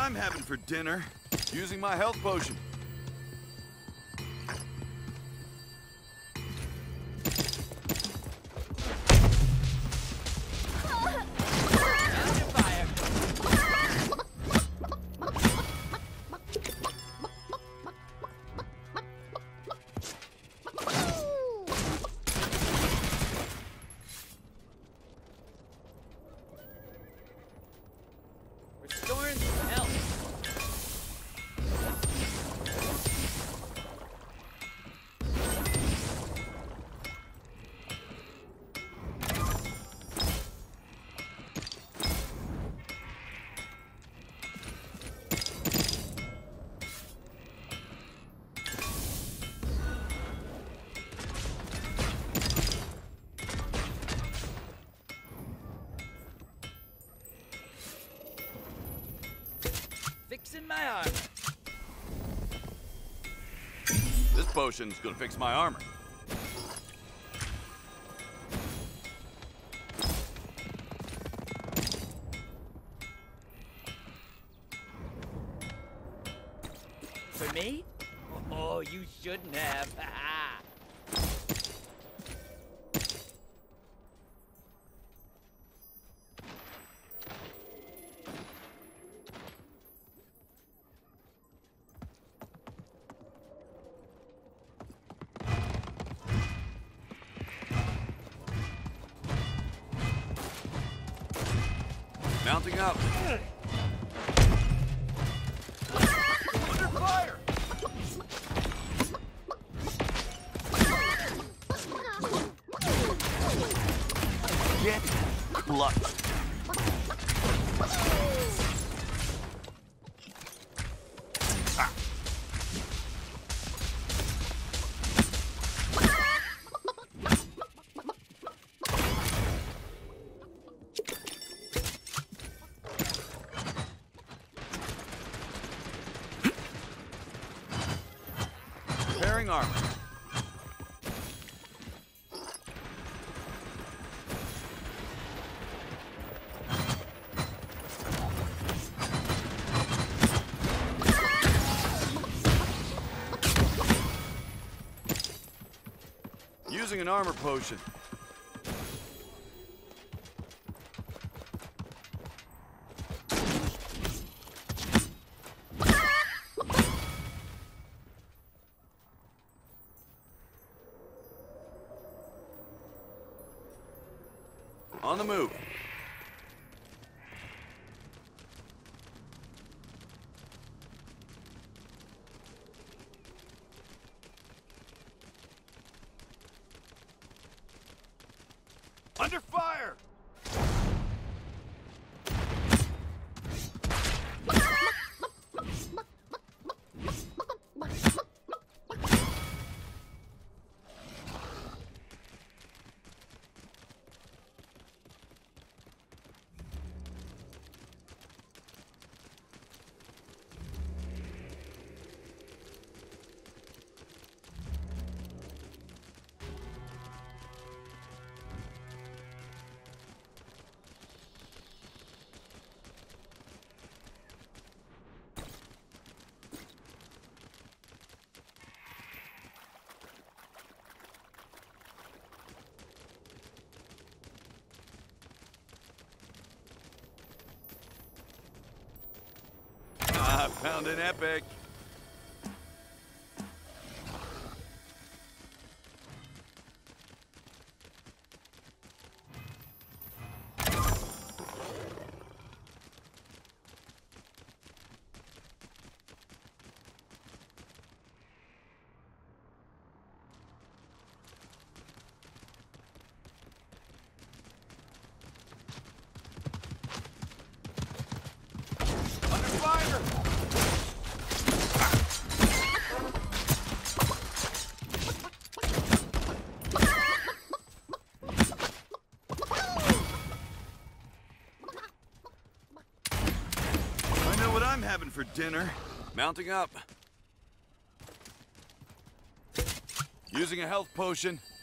I'm having for dinner. Using my health potion. Restoring health. Fixing my armor. This potion's gonna fix my armor. For me? Oh, you shouldn't have. Mounting up. Under fire! Get clutched. Ah. Repairing armor. Using an armor potion. On the move. Under fire! I found an epic. Under fire! I know what I'm having for dinner. Mounting up. Using a health potion.